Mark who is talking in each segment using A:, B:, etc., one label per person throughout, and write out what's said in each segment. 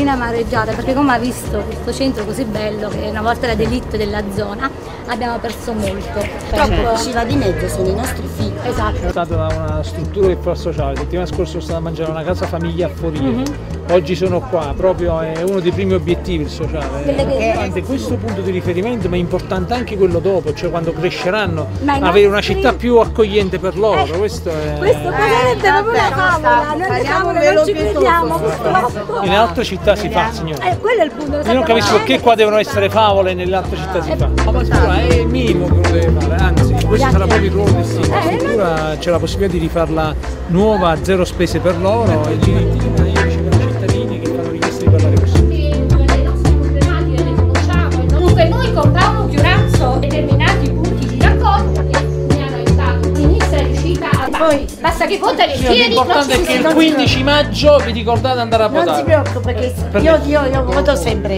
A: in amareggiata, perché come ha visto questo centro così bello, che una volta era delitto della zona, abbiamo perso molto.
B: Purtroppo ci va di mezzo, sono i nostri figli.
A: Esatto.
C: È stata una struttura del Pro Sociale, la settimana scorsa sono stata a mangiare una casa famiglia a Foria. Oggi sono qua, proprio è uno dei primi obiettivi il sociale. Anche questo punto di riferimento, ma è importante anche quello dopo, cioè quando cresceranno, avere una città più accogliente per loro. Questo
A: potrebbe proprio una favola, noi le favole non ci crediamo purtroppo.
C: In altre città si fa, signore.
A: Quello è il punto.
C: Io non capisco perché qua devono essere favole e nelle altre città si fa. La cultura è il minimo che uno deve fare, anzi questo sarà proprio il ruolo del sindaco. La cultura c'è la possibilità di rifarla nuova a zero spese per loro e Giritina io ricevo i cittadini che fanno richieste di parlare con
D: le nostre problematiche le conosciamo. Dunque noi con Paolo Fiorazzo determinati punti di raccolta che mi hanno aiutato. La ministra è riuscita a poi basta che vota le piedi.
C: L'importante è che il 15 maggio vi ricordate di andare a votare.
B: Non si preoccupa che io voto sempre.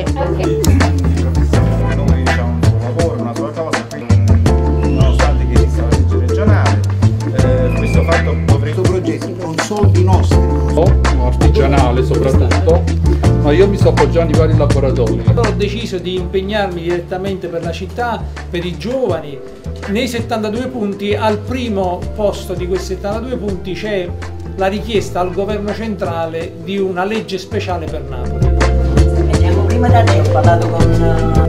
E: Noi diciamo un suo lavoro, una sua cosa, nonostante che esista la legge regionale, questo fatto questo progetto con soldi nostri.
F: Artigianale soprattutto, ma io mi sto appoggiando i vari laboratori.
C: Ho deciso di impegnarmi direttamente per la città, per i giovani. Nei 72 punti, al primo posto di questi 72 punti c'è la richiesta al governo centrale di una legge speciale per Napoli.
B: Vediamo prima da lei, ho parlato con...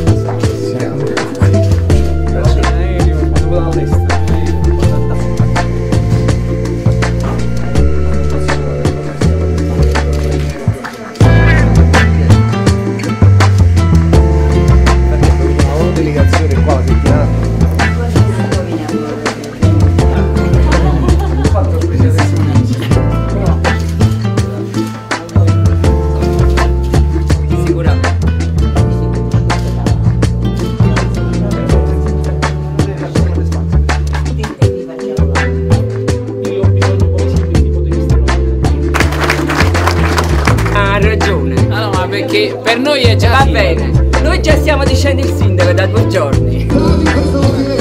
G: Perché per noi è già va bene, noi già stiamo dicendo il sindaco da 2 giorni.